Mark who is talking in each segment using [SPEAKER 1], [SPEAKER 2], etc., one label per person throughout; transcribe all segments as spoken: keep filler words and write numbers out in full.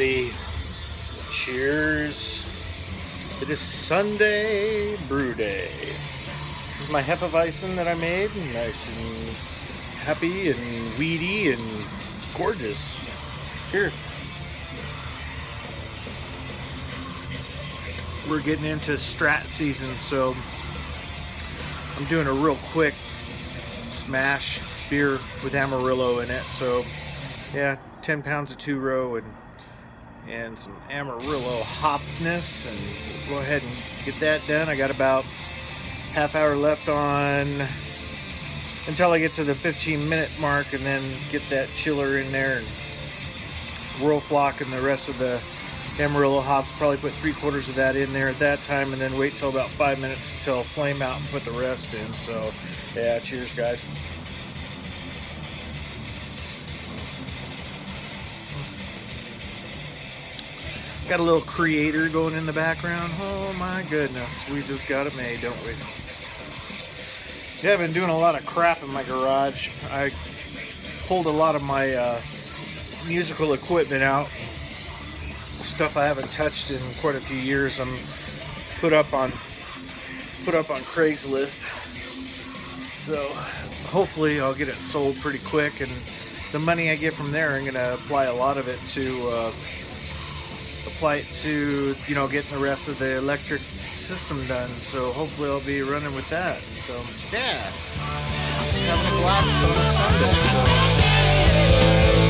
[SPEAKER 1] everybody. Cheers. It is Sunday brew day. This is my Hefeweizen that I made. Nice and happy and weedy and gorgeous. Cheers. We're getting into Strat season, so I'm doing a real quick SMaSH beer with Amarillo in it. So yeah, ten pounds of two row and and some Amarillo hopness, and we'll go ahead and get that done. I got about half hour left on until I get to the fifteen minute mark, and then get that chiller in there and whirl flock and the rest of the Amarillo hops. Probably put three quarters of that in there at that time, and then wait till about five minutes till flame out and put the rest in. So yeah, cheers guys. Got a little creator going in the background. Oh my goodness, we just got it made, don't we? Yeah, I've been doing a lot of crap in my garage. I pulled a lot of my uh, musical equipment out. Stuff I haven't touched in quite a few years. I'm put up on put up on Craigslist. So hopefully I'll get it sold pretty quick, and the money I get from there, I'm gonna apply a lot of it to uh, apply it to, you know, getting the rest of the electric system done. So hopefully I'll be running with that. So yeah, having a blast on a Sunday. So.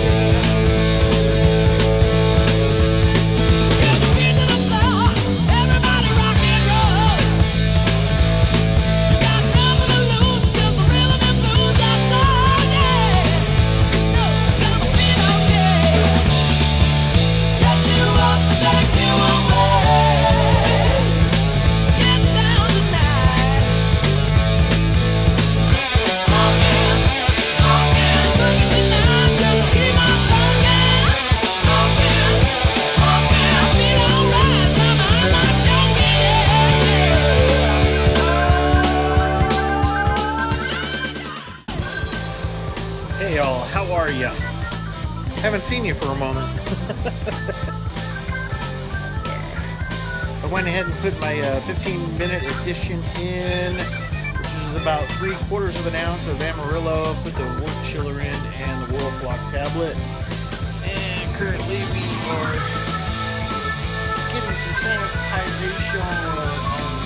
[SPEAKER 1] Hey y'all, how are ya? Haven't seen you for a moment. I went ahead and put my uh, fifteen minute edition in, which is about three quarters of an ounce of Amarillo. Put the wort chiller in and the whirl flock tablet. And currently we are getting some sanitization on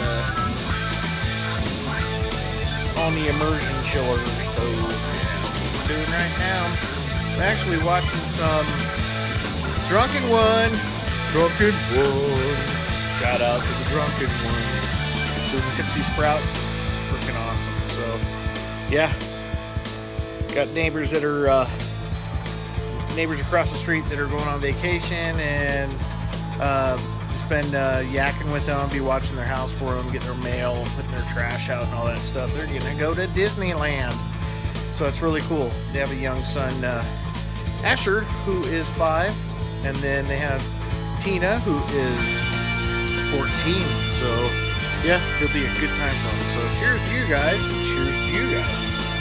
[SPEAKER 1] the on the immersion chiller. So doing right now. I'm actually watching some Drunken One. Drunken One. Shout out to the Drunken One. Those Tipsy Sprouts, freaking awesome. So yeah, got neighbors that are uh, neighbors across the street that are going on vacation, and uh, just been uh, yakking with them. I'll be watching their house for them, getting their mail, putting their trash out and all that stuff. They're gonna go to Disneyland. So it's really cool. They have a young son, uh, Asher, who is five, and then they have Tina, who is fourteen. So yeah, it'll be a good time for them. So cheers to you guys. Cheers to you guys.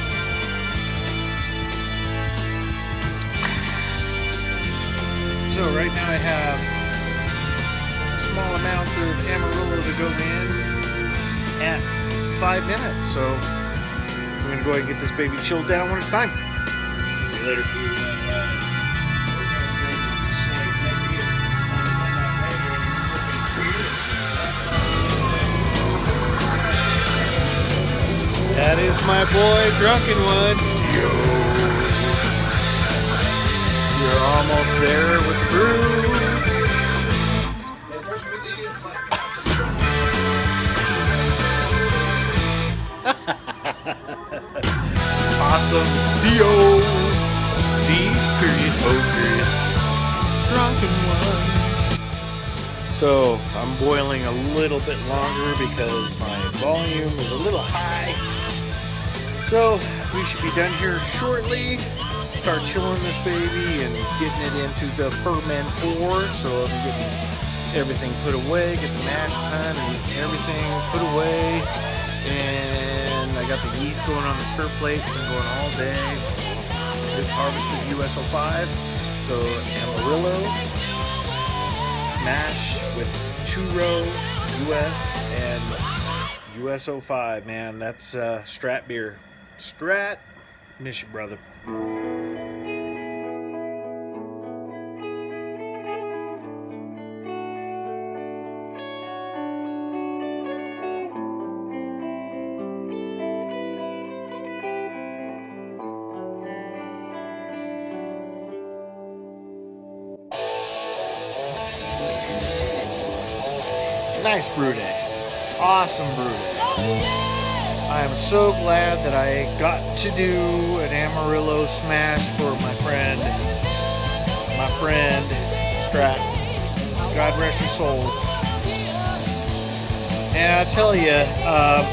[SPEAKER 1] So right now I have a small amount of Amarillo to go in at five minutes. So I'm going to go ahead and get this baby chilled down when it's time. See you later. That is my boy, Drunken One. You're almost there with the brew. Awesome. D O D period O period. Drunken One. So I'm boiling a little bit longer because my volume is a little high. So we should be done here shortly. Start chilling this baby and getting it into the ferment pour. So I'm getting everything put away, get the mash tun and everything put away. And I got the yeast going on the stir plates and going all day. It's harvested U S O five, so Amarillo. SMaSH with two-row U S and U S oh five, man. That's uh, Strat beer. Strat, miss you, brother. Nice brew day. Awesome brew day. I am so glad that I got to do an Amarillo SMaSH for my friend, my friend, Strat. God rest your soul. And I tell you, uh,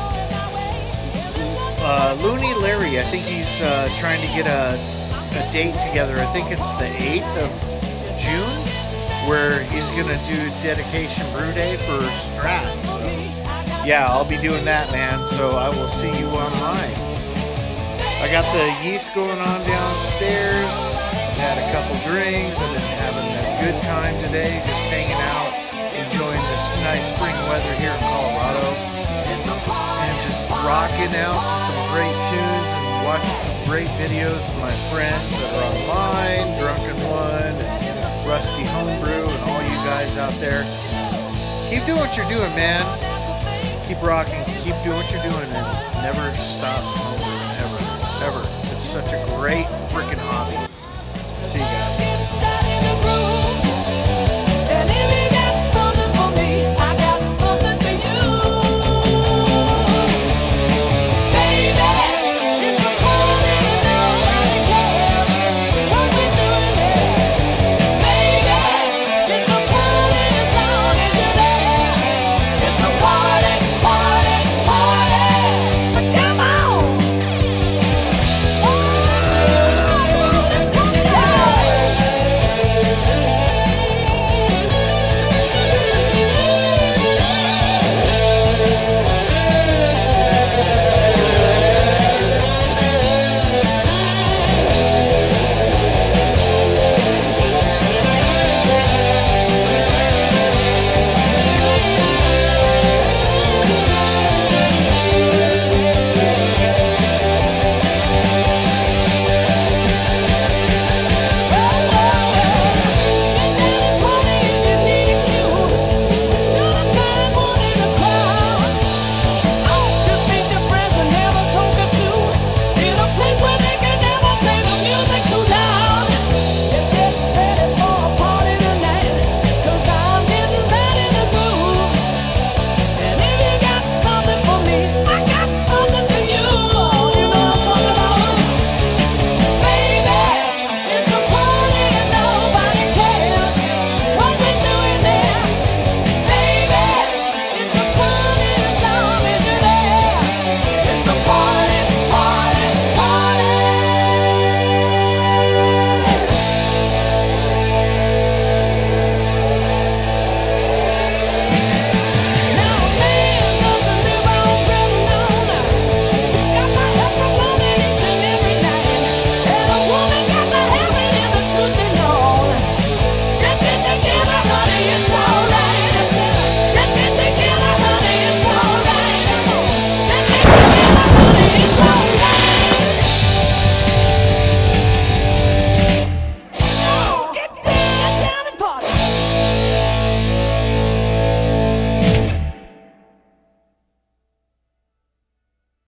[SPEAKER 1] uh, Looney Larry, I think he's uh, trying to get a, a date together. I think it's the eighth of June, where he's gonna do dedication brew day for Strat. So yeah, I'll be doing that, man. So I will see you online. I got the yeast going on downstairs. Had a couple drinks. I've been having a good time today, just hanging out, enjoying this nice spring weather here in Colorado, and just rocking out to some great tunes and watching some great videos of my friends that are online, Drunken One, Rusty Homebrew, and all you guys out there. Keep doing what you're doing, man. Keep rocking. Keep doing what you're doing, and never stop homebrew. Ever. Ever. It's such a great freaking hobby. See you guys.